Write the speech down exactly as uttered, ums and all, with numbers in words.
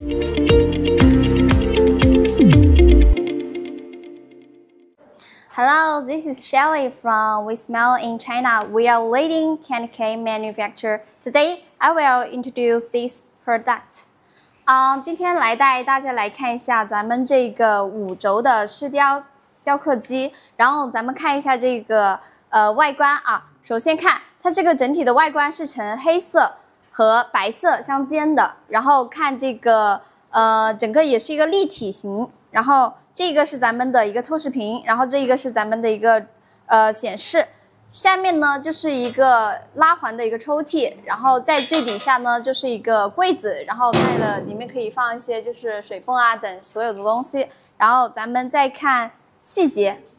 Hello, this is Shelly from We Smell in China. We are leading candy cane manufacturer. Today, I will introduce this product. 啊、uh, 今天来带大家来看一下咱们这个五轴的饰雕雕刻机，然后咱们看一下这个呃外观啊。首先看它这个整体的外观是呈黑色和白色相间的，然后看这个呃整个也是一个立体型，然后这个是咱们的一个透视屏，然后这一个是咱们的一个呃显示。下面呢就是一个拉环的一个抽屉，然后在最底下呢就是一个柜子，然后带了里面可以放一些就是水泵啊等所有的东西。然后咱们再看细节，